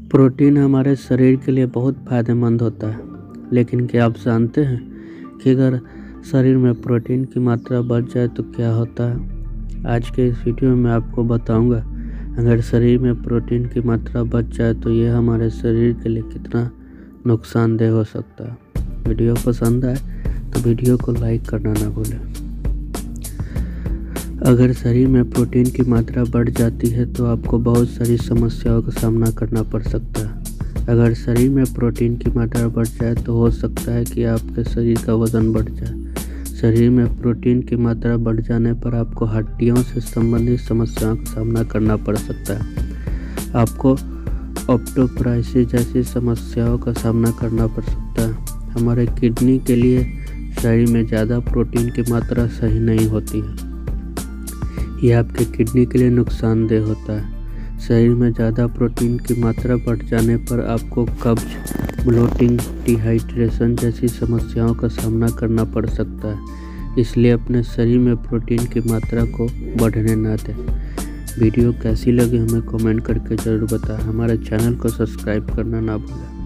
Protein हमारे शरीर के लिए बहुत फ़ायदेमंद होता है, लेकिन क्या आप जानते हैं कि अगर शरीर में प्रोटीन की मात्रा बढ़ जाए तो क्या होता है। आज के इस वीडियो में मैं आपको बताऊंगा, अगर शरीर में प्रोटीन की मात्रा बढ़ जाए तो यह हमारे शरीर के लिए कितना नुकसानदेह हो सकता है। वीडियो पसंद आए तो वीडियो को लाइक करना ना भूलें। अगर शरीर में प्रोटीन की मात्रा बढ़ जाती है तो आपको बहुत सारी समस्याओं का सामना करना पड़ सकता है। अगर शरीर में प्रोटीन की मात्रा बढ़ जाए तो हो सकता है कि आपके शरीर का वज़न बढ़ जाए। शरीर में प्रोटीन की मात्रा बढ़ जाने पर आपको हड्डियों से संबंधित समस्याओं का सामना करना पड़ सकता है। आपको ऑस्टियोपोरोसिस जैसी समस्याओं का सामना करना पड़ सकता है। हमारे किडनी के लिए शरीर में ज़्यादा प्रोटीन की मात्रा सही नहीं होती है। यह आपके किडनी के लिए नुकसानदेह होता है। शरीर में ज़्यादा प्रोटीन की मात्रा बढ़ जाने पर आपको कब्ज, ब्लोटिंग, डिहाइड्रेशन जैसी समस्याओं का सामना करना पड़ सकता है। इसलिए अपने शरीर में प्रोटीन की मात्रा को बढ़ने ना दें। वीडियो कैसी लगी हमें कमेंट करके ज़रूर बताएं। हमारे चैनल को सब्सक्राइब करना ना भूलें।